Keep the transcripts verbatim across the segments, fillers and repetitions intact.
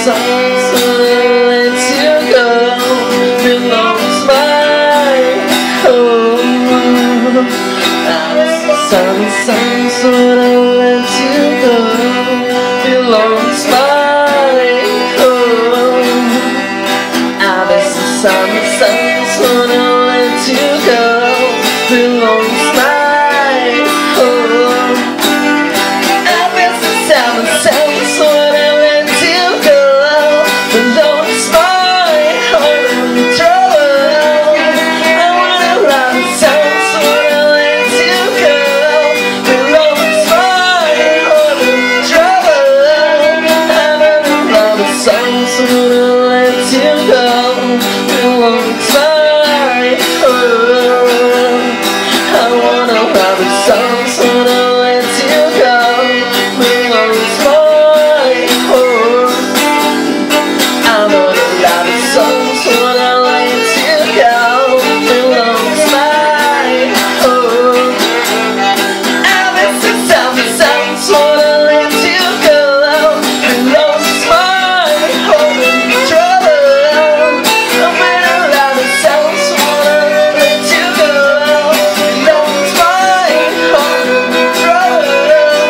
songs wanna let you go belongs mine. Oh, some songs wanna let you go belongs mine. Oh, I miss the summer songs wanna let you go belongs mine. Oh, I miss the summer songs wanna let you go belongs mine. Oh, trouble. I wanna love the songs wanna let you go belongs mine. Oh, trouble. I wanna love the songs wanna let you go belongs mine. Oh, I wanna love the songs wanna let you go belongs mine. Oh, I wanna love the songs wanna let you go belongs mine. Oh, I miss the summer songs wanna let you go belongs mine. Oh, trouble. I wanna love the songs wanna let you go belongs mine. Oh, trouble.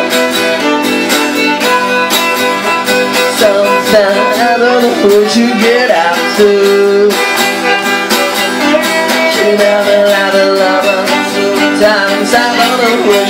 Sometimes I don't know what you get up to. You never have a lover. Sometimes I don't know what